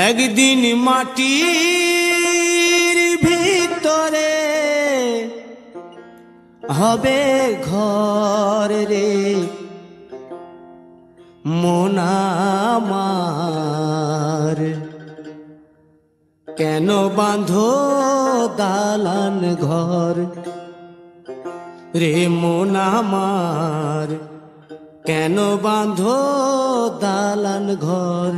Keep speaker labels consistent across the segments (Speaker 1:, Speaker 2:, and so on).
Speaker 1: একদিন মাটির ভিতরে হবে ঘর রে মন আমার, কেন বাঁধো দালান ঘর রে মন আমার, কেন বাঁধো দালান ঘর।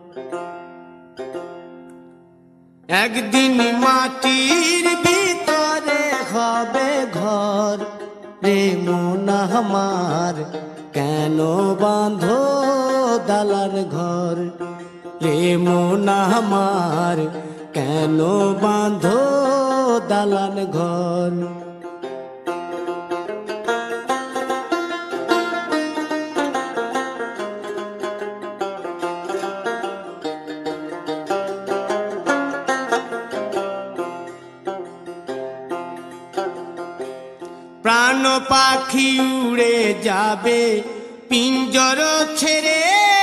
Speaker 1: একদিন মাটির ভিতরে হবে ঘর রে মন আমার, কেন বাঁধো দালান ঘর রে মন আমার, কেন বাঁধো দালান ঘর। প্রাণ পাখি উড়ে যাবে পিঞ্জর ছেড়ে,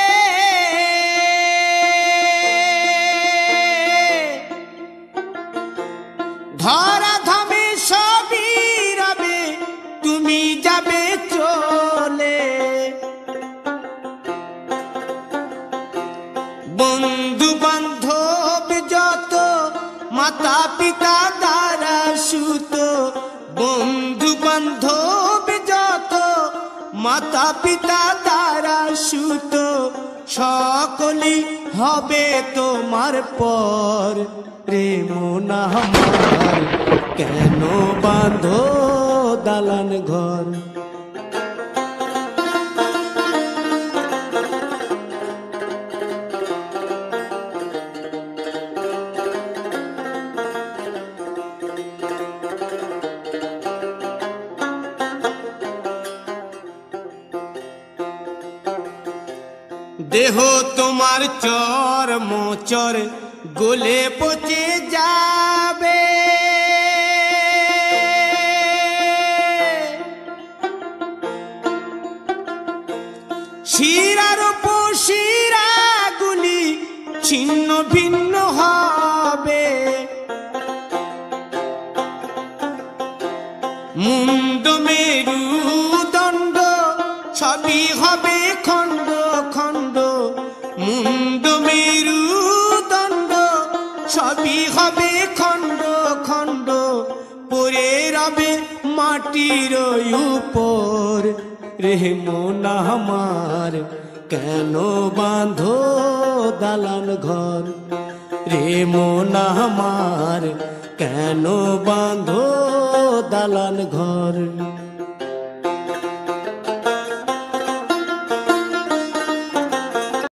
Speaker 1: ধরা ধামে সবই রবে তুমি যাবে চলে। বন্ধু বান্ধব যত মাতা পিতা দ্বারা সুত, বন্ধু বান্ধব যত মাতা পিতা দ্বারা সুত, সকলই হবে তোমার পর রে মন আমার, কেন বাঁধো দালান ঘর। দেহ তোমার চর মোচর গলে পচে যাবে, শিরার উপশিরা গুলি ছিন্ন ভিন্ন হবে, মুন্ড মেরুদণ্ড সবই হবে খণ্ড খণ্ড, মুন্ড মেরুদণ্ড সবই হবে খণ্ড খণ্ড, পড়ে রবে মাটির উপর রে মন আমার, কেন বাঁধো দালান ঘর রে মন আমার, কেন বাঁধো দালান ঘর।